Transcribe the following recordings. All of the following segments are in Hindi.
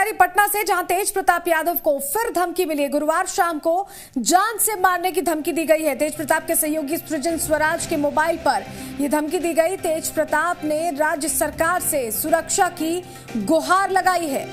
जानकारी पटना से, जहां तेज प्रताप यादव को फिर धमकी मिली है। गुरुवार शाम को जान से मारने की धमकी दी गई है। तेज प्रताप के सहयोगी सृजन स्वराज के मोबाइल पर यह धमकी दी गई। तेज प्रताप ने राज्य सरकार से सुरक्षा की गुहार लगाई है।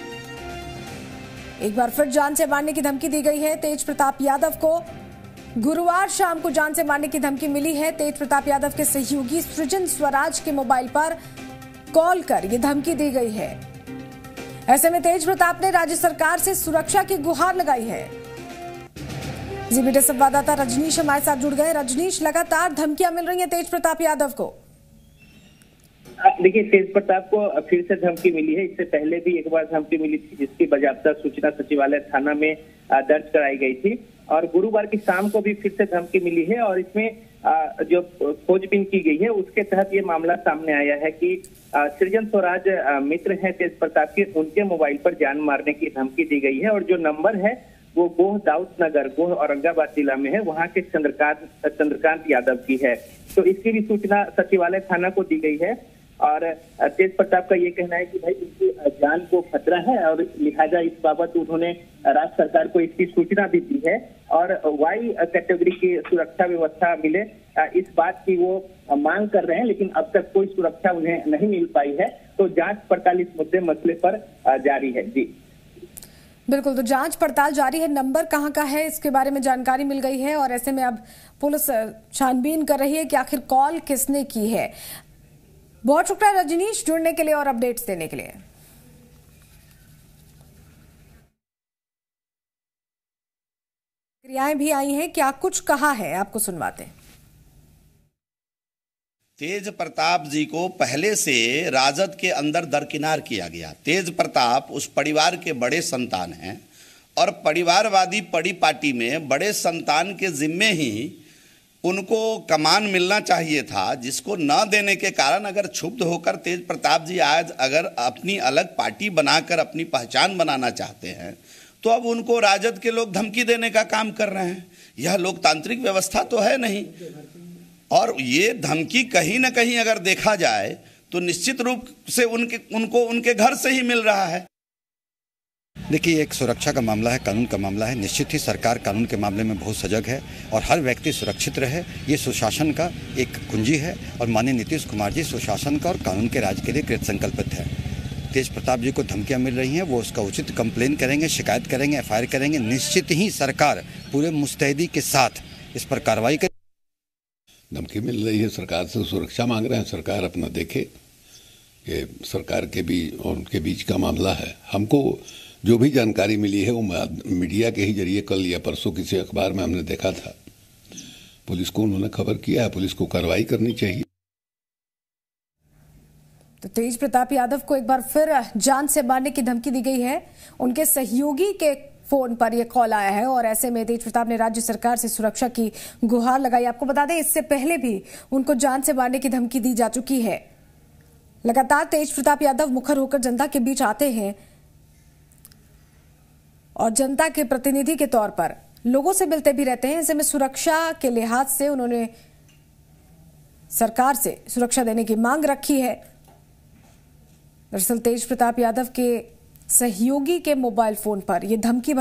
एक बार फिर जान से मारने की धमकी दी गई है। तेज प्रताप यादव को गुरुवार शाम को जान से मारने की धमकी मिली है। तेज प्रताप यादव के सहयोगी सृजन स्वराज के मोबाइल पर कॉल कर यह धमकी दी गई है। ऐसे में तेज प्रताप ने राज्य सरकार से सुरक्षा की गुहार लगाई है। जीबीटी संवाददाता रजनीश हमारे साथ जुड़ गए। रजनीश, लगातार धमकियां मिल रही हैं तेज प्रताप यादव को। देखिए, तेज प्रताप को फिर से धमकी मिली है। इससे पहले भी एक बार धमकी मिली थी, जिसकी बाजाप्ता सूचना सचिवालय थाना में दर्ज कराई गई थी, और गुरुवार की शाम को भी फिर से धमकी मिली है। और इसमें जो खोजबीन की गई है उसके तहत ये मामला सामने आया है कि सृजन स्वराज मित्र हैं तेज प्रताप के, उनके मोबाइल पर जान मारने की धमकी दी गई है। और जो नंबर है वो गोह दाऊद नगर, गोह औरंगाबाद जिला में है, वहां के चंद्रकांत यादव की है। तो इसकी भी सूचना सचिवालय थाना को दी गई है। और तेज प्रताप का ये कहना है कि भाई उनकी जान को खतरा है, और लिहाजा इस बाबत उन्होंने राज्य सरकार को इसकी सूचना भी दी है। और वाई कैटेगरी की सुरक्षा व्यवस्था मिले, इस बात की वो मांग कर रहे हैं, लेकिन अब तक कोई सुरक्षा उन्हें नहीं मिल पाई है। तो जांच पड़ताल इस मसले पर जारी है। जी बिल्कुल, तो जांच पड़ताल जारी है। नंबर कहां का है इसके बारे में जानकारी मिल गई है, और ऐसे में अब पुलिस छानबीन कर रही है कि आखिर कॉल किसने की है। बहुत शुक्रिया रजनीश, जुड़ने के लिए और अपडेट्स देने के लिए। क्रियाएं भी आई हैं, क्या कुछ कहा है आपको सुनवाते। तेज प्रताप जी को पहले से राजद के अंदर दरकिनार किया गया। तेज प्रताप उस परिवार के बड़े संतान हैं, और परिवारवादी पार्टी में बड़े संतान के जिम्मे ही उनको कमान मिलना चाहिए था, जिसको न देने के कारण अगर क्षुब्ध होकर तेज प्रताप जी आज अगर अपनी अलग पार्टी बनाकर अपनी पहचान बनाना चाहते हैं, तो अब उनको राजद के लोग धमकी देने का काम कर रहे हैं। यह लोकतांत्रिक व्यवस्था तो है नहीं। और ये धमकी कहीं ना कहीं अगर देखा जाए तो निश्चित रूप से उनको उनके घर से ही मिल रहा है। देखिए, एक सुरक्षा का मामला है, कानून का मामला है। निश्चित ही सरकार कानून के मामले में बहुत सजग है, और हर व्यक्ति सुरक्षित रहे, ये सुशासन का एक कुंजी है। और माननीय नीतीश कुमार जी सुशासन का और कानून के राज के लिए कृत संकल्पित है। तेज प्रताप जी को धमकियां मिल रही हैं, वो उसका उचित कंप्लेन करेंगे, शिकायत करेंगे, FIR करेंगे। निश्चित ही सरकार पूरे मुस्तैदी के साथ इस पर कार्रवाई करेगी। धमकी मिल रही है, सरकार से सुरक्षा मांग रहे हैं, सरकार अपना देखे। ये सरकार के भी और उनके बीच का मामला है। हमको जो भी जानकारी मिली है वो मीडिया के ही जरिए कल या परसों किसी अखबार में हमने देखा था। पुलिस को उन्होंने खबर किया है, पुलिस को कार्रवाई करनी चाहिए। तो तेज प्रताप यादव को एक बार फिर जान से मारने की धमकी दी गई है। उनके सहयोगी के फोन पर यह कॉल आया है, और ऐसे में तेज प्रताप ने राज्य सरकार से सुरक्षा की गुहार लगाई। आपको बता दें, इससे पहले भी उनको जान से मारने की धमकी दी जा चुकी है। लगातार तेज प्रताप यादव मुखर होकर जनता के बीच आते हैं, और जनता के प्रतिनिधि के तौर पर लोगों से मिलते भी रहते हैं। ऐसे में सुरक्षा के लिहाज से उन्होंने सरकार से सुरक्षा देने की मांग रखी है। दरअसल तेज प्रताप यादव के सहयोगी के मोबाइल फोन पर यह धमकी